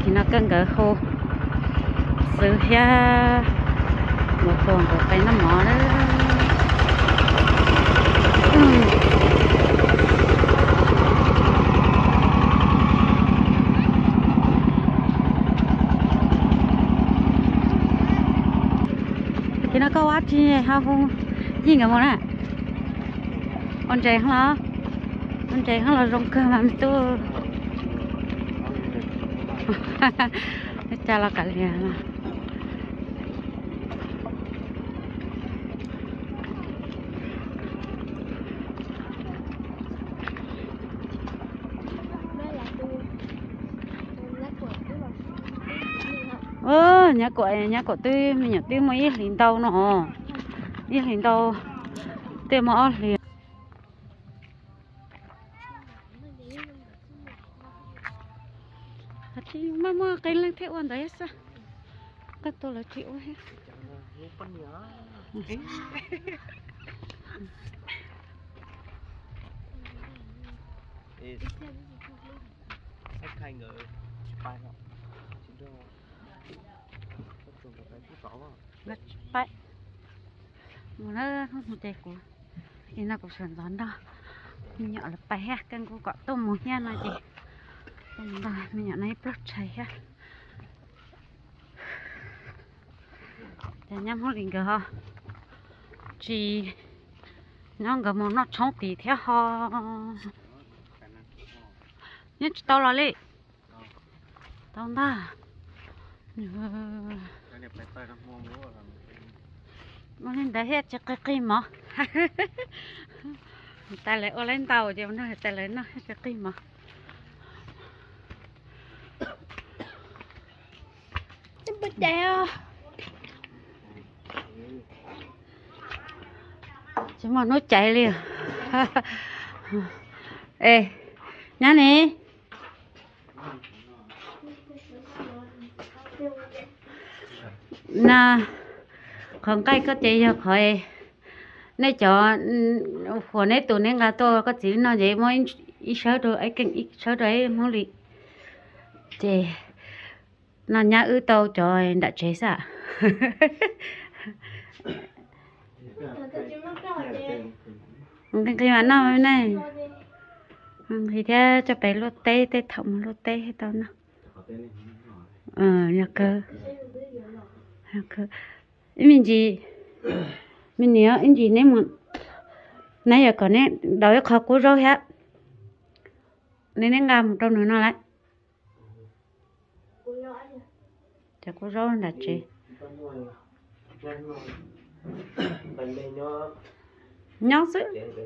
thì nó cần cái hồ sự ha một tuần của phải nó mỏ đó. Thì nó có quá chi ha không gì cả mà nè con trẻ hả con trẻ hả là rong cơ mà tôi cha là cả liền mà nhà của tôi mình nhận tôi mới liền tàu nó đi liền tàu tôi mà liền thì mà cái lên theo anh đấy sao cái tôi là chịu hết hai người ba nó bay nó không một tệ của thì nó cũng sườn giòn đó mình nhỏ là bay ha cân của cọ tôm một nha nói gì tôm đó mình nhỏ này rất chảy ha để nhắm không liền cơ ha chỉ nó gặp một nó chống tỉ theo ho nhất tao là lệ tao ta mà nên đã hết cho cái mà ta lại ở lên tàu thì nó ta lại nó hết cái mà bứt đeo chứ mà nó chạy liền ê nhá nè nè không cái có chị cho khỏi nãy cho của nãy tụi nãy gà to có chỉ nó vậy mới ít sáu rồi ấy kinh ít sáu rồi muốn đi chị nó nhá ư tàu trời đã chế sao cái mà nó này thì theo cho bé lót tê tê thòng lót tê hết tao nó nhà cơ mình gì mình nhớ anh gì nếu mà nãy giờ còn nè đói khó cố rồi hết nên nó ngam một trong nữa nó lại chả cố rồi là chị nhớ chứ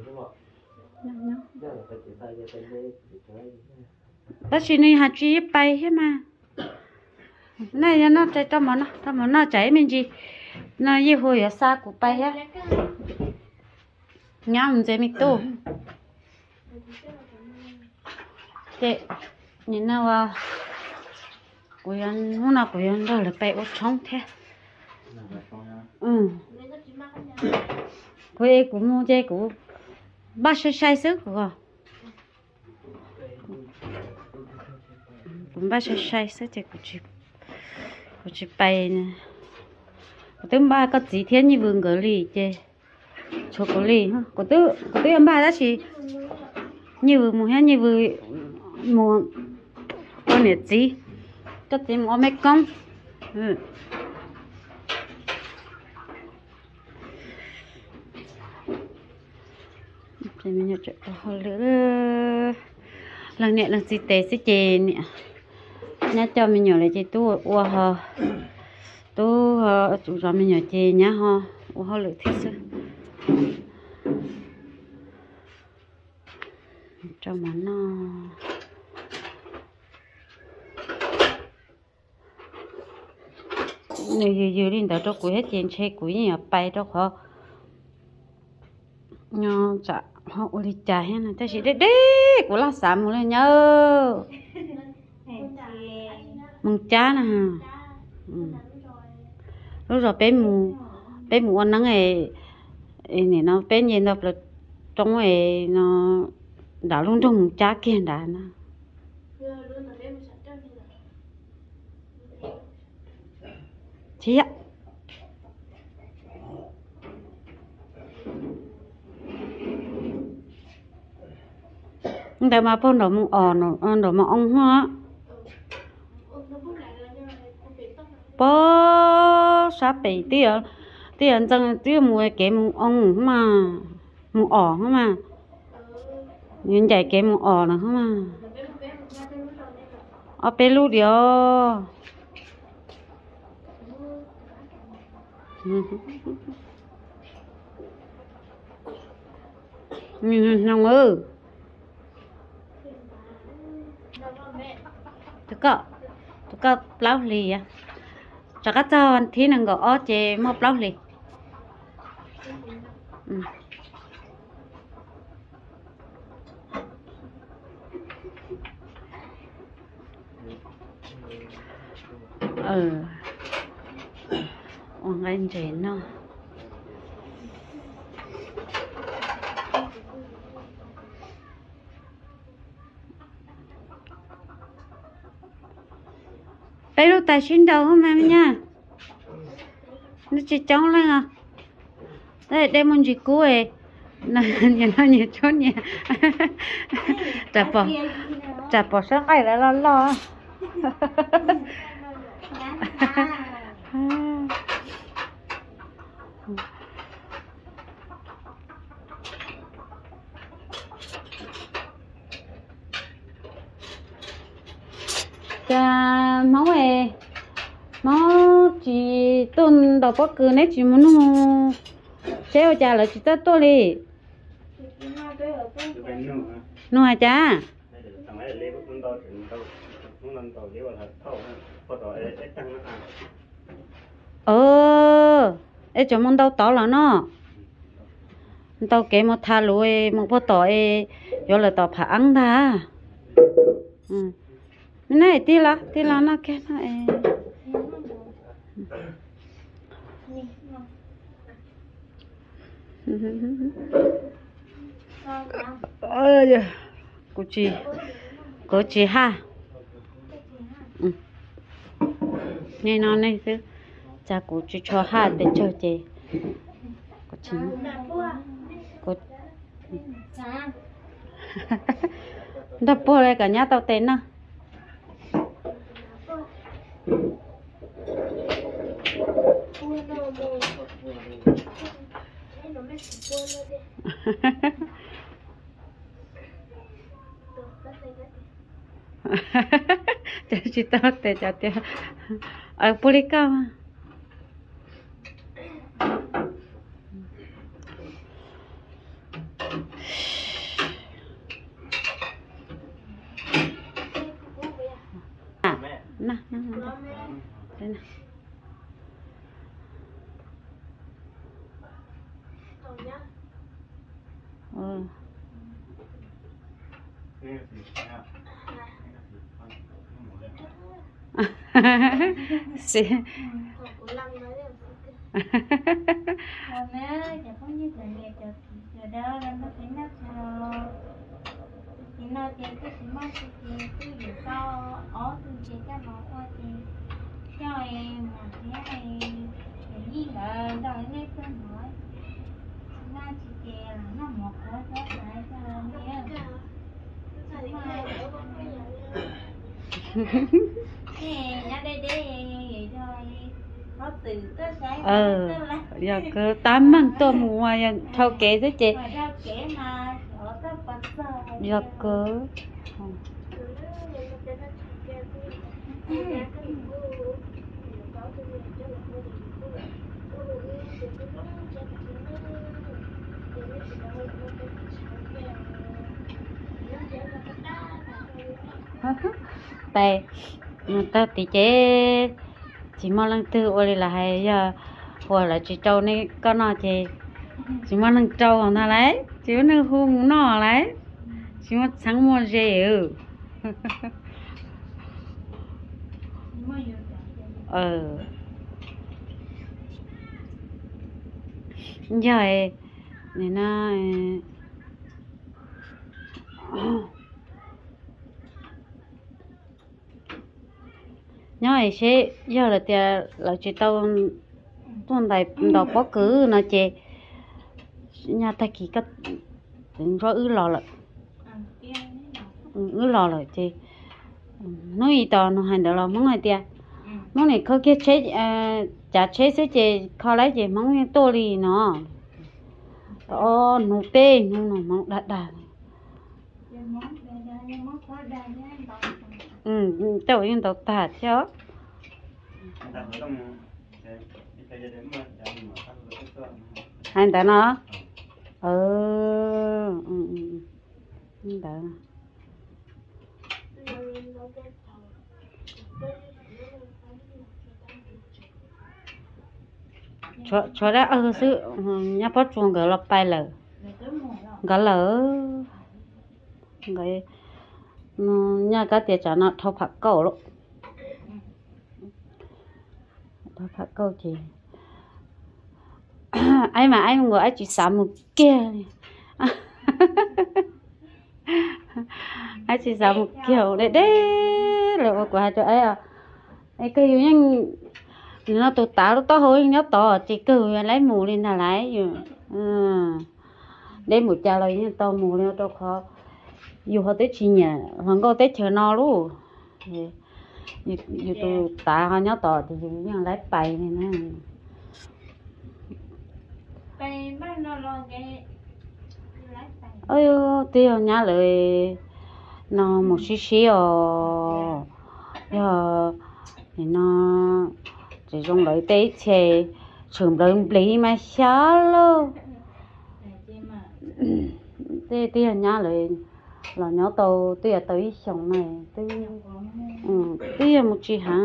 bác sĩ này hạt chi bay hết mà này nó chạy trong mà nó chạy mình gì nó như hồi ở xa của bay á nhá mình chạy mình tu chị nhìn nào của anh hôm nào của anh đó là bay ở trong thế của em cũng mua chơi của bác sĩ sai sức của cũng bác sĩ sai sức chơi của chị bay nè tôi ba có gì thiên như vườn gửi lì chơi cho có lì ha của tôi em ba đó chỉ như một hay như vừa một con nét gì cho tìm một mấy con thì mình nhớ chuyện hồi nữa lần này lần gì tệ sẽ chê nè nhá cho mình nhỏ lại chơi tu ua hờ tu chủ rồi mình nhỏ chê nhá ho ua hờ lựa thích sức cho mà nó nếu như lên đó cho cuối hết tiền chơi cuối nhà bay đó khó nhau chả họ đi trả hết này ta chỉ đấy của là sắm một lần nhớ mừng cha nè lúc rồi bé mù ăn nắng này nó bé nhìn đâu là trong này nó đã luôn trong cha kia đã nè chị ạ đây mà phong đồ mông nó đồ mà ông hoa bó sát bị tiền chẳng tiền mua cái mông ông mà mông ỏ mà những chạy cái mông ỏ nữa mà ở bên lú điều nông ơi tụi cậu plau lì à cho các cháu ăn tí năng gõ chế một plau lì anh trên nó đây lúc tài xuyên đầu không em nha nó chỉ trống lên à đây muốn gì cũ ấy nhìn nó nhiều chỗ nhỉ chả bỏ sáng ai là lo cha máu ấy máu chỉ tuần đầu bác cứ nét chỉ muốn xéo cha là chỉ tất tôi đi nuôi cha ấy cho món đâu tỏ là nó tao kể một thà lùi một bữa tỏi rồi là tao phải ăn ta này tí là nó cái này cô chị ha này nó này chứ cha cô chị cho ha để cho chị cô chị cô đập bò này cả nhà tao tên à chị tao tê cho tê ở Polica mà nè đây nè Sì. Giờ cứ 8 măng tôm mùa thâu kế thế chị giờ cứ tay tao thì chế chỉ mong lần tư ôi là hay giờ hoặc là chị trâu này con nó chỉ mong lần trâu còn ta lấy chỉ nó hung nó lấy chỉ mong sáng mua rẻ giờ này nó nhớ ấy sẽ giờ là tiền là chị tao tuần này đọc bó cứ nó chị nhà ta kỳ cách rồi lò lại lò lại chị nói gì tao nó hành được là món này tiền món này có cái chế chả chế sẽ chị khó lấy chị món tô lì nó nụ tê nó món đắt đắt tao yên tao tạt chứ hành ta nó đó cho đó sự nhà bắt chuồng gỡ lọc bay lở gỡ lở cái nhà cái tiệt trả nó thâu phạt cầu luôn thâu phạt cầu chị ai mà ai ngồi ai chỉ xả một kia ai chỉ xả một kiểu đấy rồi qua cho ấy à ấy cái như nó tụt táo nó to hơi nó to chỉ cứ lấy mù lên là lấy để một cha lời như to mù lên to khó dù họ tết chi nhỉ hoàng có tết chờ no luôn dù tụt táo họ nhớ to thì như lấy bài này nè bài bắt nó lo cái ơi tiêu nhá lời nó một xí giờ thì nó chỉ dùng lấy tết chè chừng đơn lấy mà xá luôn tiêu nhá lời là nhớ tàu tiêu tới sống này tiêu một chị hả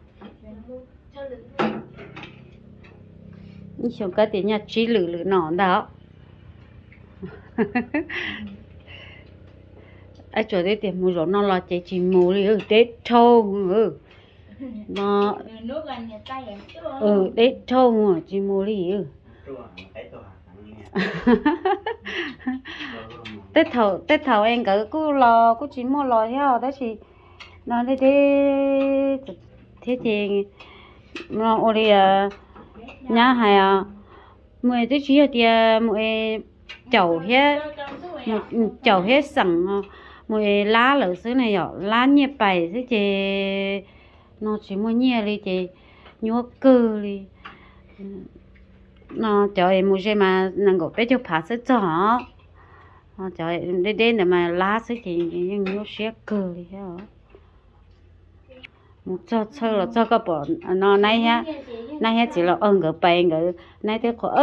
như sống cái tiền nhà chỉ lử nọ đó ai chỗ đấy tiền mua rồi nó là chỉ mua đi tết thâu nó tết thâu mà chỉ mua đi tết thâu em cứ lo cứ chỉ mua lo theo đó thì nó đi thế thì nó ở đây nhà hay mười tới chỉ là mười chậu hết sẵn mười lá lửa xứ này nhỏ lá nhẹ bài thế chị nó chỉ mua nhẹ đi chị nhua cơ đi nó trời mua gì mà nàng gọi bé cho phá sức cho họ trời đến để mà lá xứ chị nhưng nhua xé cơ đi hả một cho là cho các bọn nó này ha chỉ là cái bài cái này thì có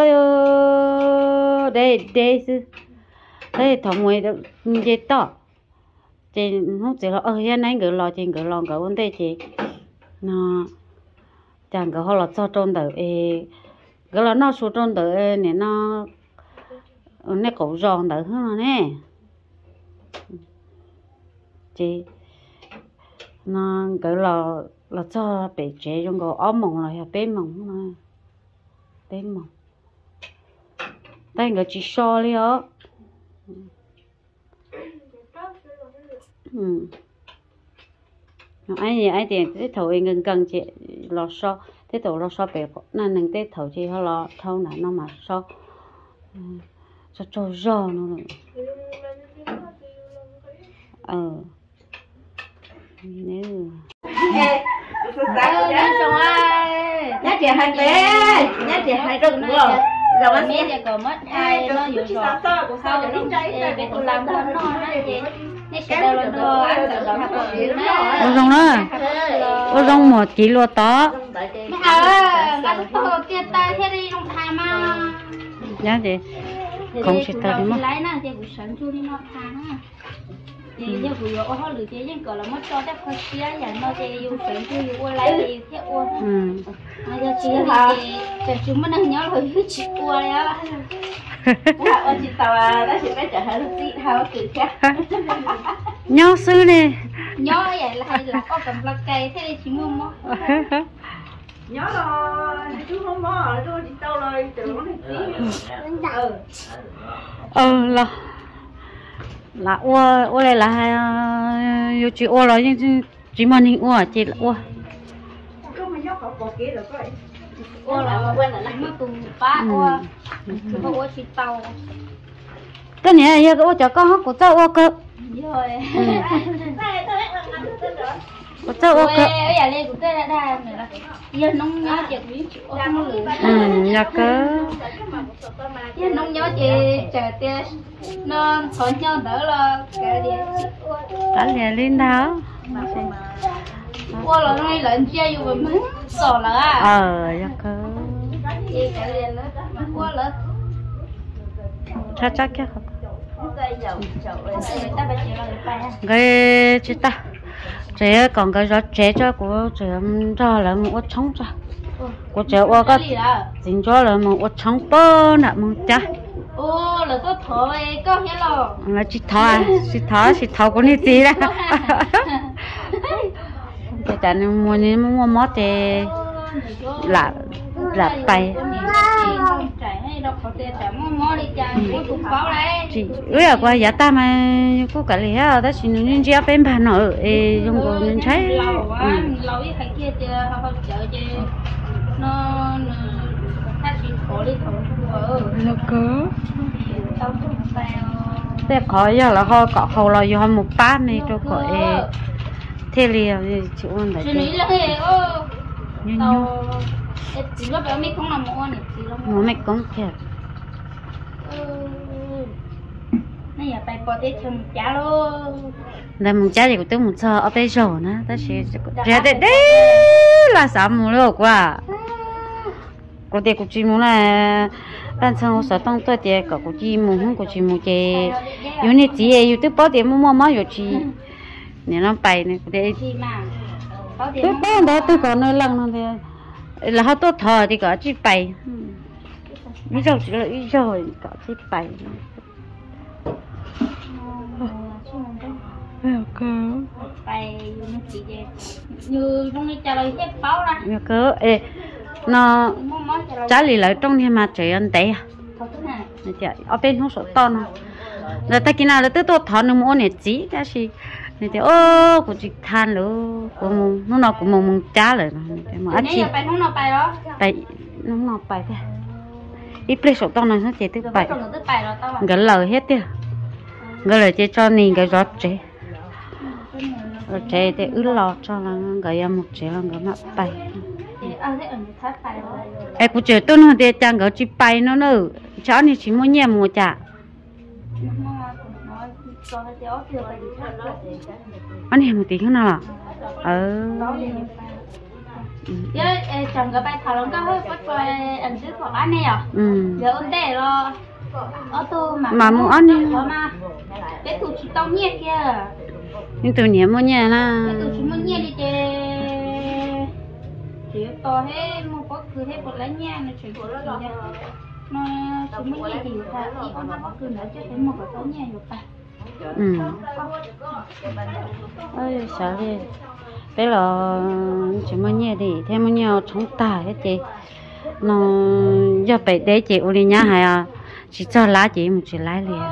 đây sư đây thằng ngoài đó gì to chị không chỉ là hiện nay cái lò trên cái lon cái vấn đề chị nó chẳng cái họ là cho trôn đời cái là nó số trôn đời này nó cổ giòn đời hơn nè chị nó cái là cho bé trẻ trong cái áo mỏng là bé mỏng mà bé mỏng đây người chỉ so đi ó ai tiền cái thầu em cần chị lo so thế tổ lo so bé nên nâng tết thầu chị họ lo thâu này nó mà so cho giò nó nếu nhá chị hai bé nhá chị hai đứa nữa rồi anh biết thì còn mất hai nó vừa rồi sau nó bé cô làm con nó chị nét cái đâu là đồ ăn được rồi học gì đó ô rong một chỉ lo to là tôi tiền tay thế đi trong thà mà nhá chị không sẽ tới mất lấy nè chị buổi sáng chú đi nó thà ha chị giờ buổi giờ ô họ lựa chị nhưng còn là mất cho chắc phải xía vậy nó chị yêu sáng chú yêu lấy gì thế ô bây giờ chị thì chúng mình đang nhớ rồi chị qua đấy á chị tao đã chị phải trả hết chị thao từ khác nhớ xứ nè nhớ vậy là hay là có cầm lá cây thế đi chị mua mó nhớ rồi chú không mó rồi tôi chị tao rồi từ nó là ô đây là hai chị ô rồi nhưng chỉ mà hình ô chị là ô kia rồi coi. Ô là quên là nó tù ba ô nó ô chỉ tàu cái này giờ cái cho con của cháu ô cơ rồi của cháu ô cơ ở nhà lên của tôi đã đa nữa là giờ nông nhớ chợt biến chịu ô không lừa nhà cơ giờ nông nhớ chị chờ tia nó thôi nhau đỡ là cái gì cả nhà lên đó ô là nó lên chơiอยู่แบบมันสอละ nhà cơ chị cái gì nữa ô là chắc chắc cái ta phải chịu là phải cái chị ta chị còn cái gió chế cho của chị cho là một trống cho của chị qua cái tính cho là một trống bơ nè một cha ô là tôi thở ấy có hết rồi là chị thọ của你gì đó cái ta nên mua mót thì là tay chị ơi à qua giá ta mà có cả lẽ đó chỉ nên chia bên bàn nữa dùng của nên thấy lâu cái thằng kia họ chợ chứ nó phát triển khổ đi nó có thế khỏi giờ là họ có hầu là do một bát này cho khỏi thế liền chịu ăn đấy chỉ có béo mi không làm mua này chỉ là mua mấy con kẹt này giờ tay bỏ thế chừng chả luôn đây một trái thì cũng tôi một sờ ở bên rồi nữa ta sẽ ra đây đấy là sao mua được quá có thể cũng chỉ muốn là ban sau sở tông tôi thì có cũng chỉ muốn không cũng chỉ muốn chơi yêu này chỉ yêu tôi bỏ tiền mua mua rồi chỉ nên nó bay này cũng để tôi bán đó tôi còn nơi lăng nó thì là họ tốt thờ thì có chỉ bay bây giờ chỉ là bây giờ có chỉ bay bay nó chỉ như trong cái trà lời hết báo ra như cơ nó trả lời lại trong nhà mà trời ăn tệ ở bên không số to nó rồi ta kia nào là tôi tốt thọ nó mua nè chỉ cái gì này thì ô của chị than nữa của mùng nó nào của mùng trả lại mà anh chị bay không nào bay đó bay nó nào bay thế ít lấy số to này nó chỉ tới bay rồi cái lời hết đi cái lời chỉ cho mình cái rót chế rồi chế thì ứ lọt cho là cái em một chế là cái mặt bay em cũng chơi tôi nó để chẳng có chỉ bay nó nữa cháu này chỉ muốn nhẹ mua chả anh em một tí thế nào chứ chồng cái bài thảo luận có hơi bắt coi ảnh trước của anh này à giờ ổn để lo ở tôi mà muốn ăn đi mà cái tụi chị tao nhẹ kia nhưng tụi nhẹ mua nhẹ là cái tụi chị mua nhẹ đi chơi chỉ to hết mua có cứ hết một lấy nhẹ nó chỉ có nó chỉ mua nhẹ thì ta chỉ có nó có cứ nữa chứ thấy một cái tao nhẹ được ta ơi sợ đi bây giờ chỉ mua nhẹ thì thêm mua nhiều chống tải hết chị nó giờ phải để chị uli nhá hay à chỉ cho lá chị một chỉ lái liền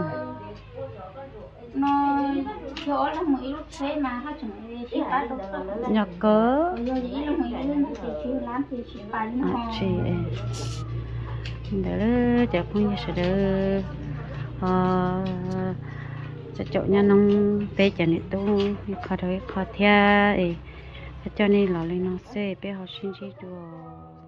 nó chỗ là một lúc thế mà họ chẳng chỉ bán đâu nhờ cớ giờ chỉ là một lúc thì chỉ làm thì chỉ bán nó chị đỡ chả không như sẽ đỡ cho chỗ nhà nông bé chả nít tu khó thôi khó theo cho nên là lên nó sẽ bé học sinh chỉ đùa